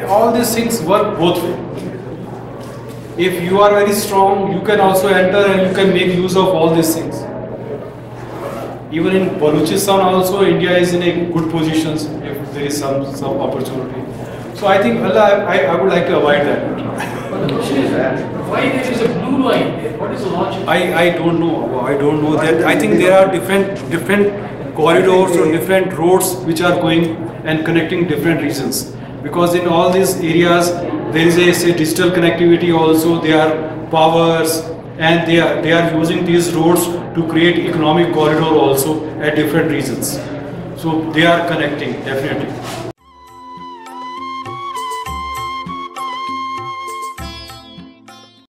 all these things work both ways. If you are very strong, you can also enter and you can make use of all these things. Even in Balochistan also, India is in a good position if there is some opportunity. So I think I would like to avoid that. But the question is why there is a blue line there? What is the logic? I don't know. I don't know that. I think there are different corridors or different roads which are going and connecting different regions. Because in all these areas there is a say digital connectivity also. There are powers, and they are using these roads to create economic corridor also at different regions. So they are connecting definitely.